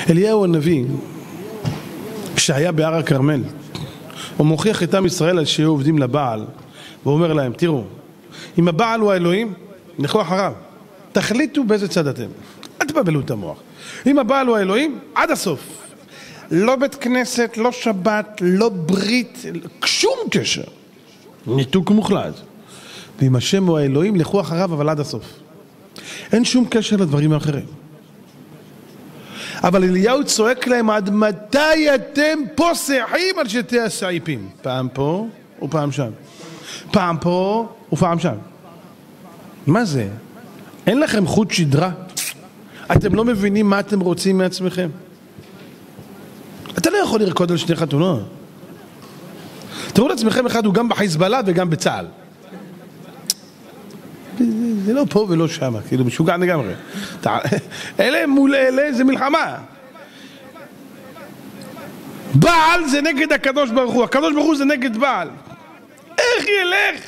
אליהו הנביא, כשהיה בהר הכרמל, הוא מוכיח את עם ישראל על שיהיו עובדים לבעל, והוא אומר להם, תראו, אם הבעל הוא האלוהים, לכו אחריו, תחליטו באיזה צד אתם, אל תבלבלו את המוח. אם הבעל הוא האלוהים, עד הסוף. לא בית כנסת, לא שבת, לא ברית, שום קשר. ניתוק מוחלט. ואם השם הוא האלוהים, לכו אחריו, אבל עד הסוף. אין שום קשר לדברים האחרים. אבל אליהו צועק להם, עד מתי אתם פוסחים על שתי הסעיפים? פעם פה ופעם שם. פעם פה ופעם שם. מה זה? אין לכם חוט שדרה? אתם לא מבינים מה אתם רוצים מעצמכם? אתה לא יכול לרקוד על שני חתונות. תראו לעצמכם, אחד הוא גם בחיזבאללה וגם בצה"ל. זה לא פה ולא שם, כאילו משוגע לגמרי. אלה מול אלה זה מלחמה. בעל זה נגד הקדוש ברוך הוא, הקדוש ברוך הוא זה נגד בעל. איך ילך?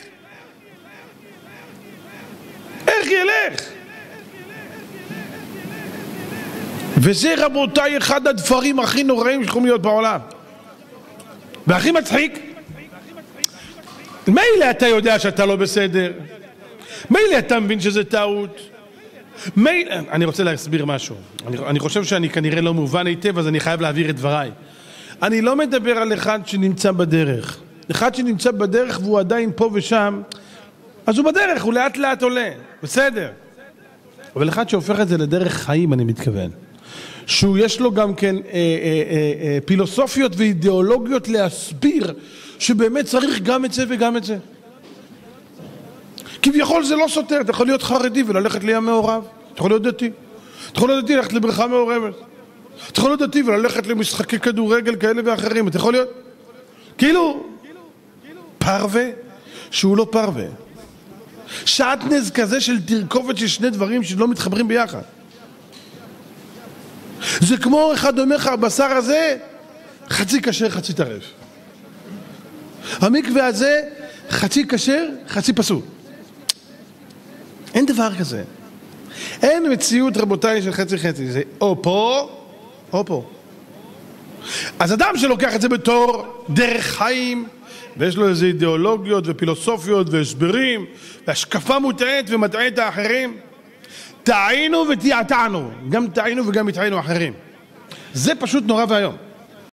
איך ילך? וזה רבותיי אחד הדברים הכי נוראים שיכולים להיות בעולם. והכי מצחיק, מילא אתה יודע שאתה לא בסדר, מילא אתה מבין שזה טעות, מילא... אני רוצה להסביר משהו. אני חושב שאני כנראה לא מובן היטב, אז אני חייב להעביר את דבריי. אני לא מדבר על אחד שנמצא בדרך. אחד שנמצא בדרך והוא עדיין פה ושם, אז הוא בדרך, הוא לאט לאט עולה, בסדר. אבל אחד שהופך את זה לדרך חיים, אני מתכוון. שהוא יש לו גם כן פילוסופיות ואידיאולוגיות להסביר שבאמת צריך גם את זה וגם את זה. כביכול זה לא סותר, אתה יכול להיות חרדי וללכת לים מעורב, אתה יכול להיות דתי, אתה יכול להיות דתי ללכת לבריכה מעורבת, אתה יכול להיות דתי וללכת למשחקי כדורגל כאלה ואחרים, אתה יכול להיות כאילו פרווה שהוא לא פרווה, שעטנז כזה של תרכובת של שני דברים שלא מתחברים ביחד. זה כמו אחד אומר לך, הבשר הזה חצי כשר חצי טרף, המקווה הזה חצי כשר חצי פסול. אין דבר כזה. אין מציאות רבותיי של חצי חצי, זה או פה או פה. אז אדם שלוקח את זה בתור דרך חיים ויש לו איזה אידיאולוגיות ופילוסופיות והסברים והשקפה מוטעית ומטעה את האחרים, טעינו ותיעתענו, גם טעינו וגם התעינו אחרים. זה פשוט נורא והיום.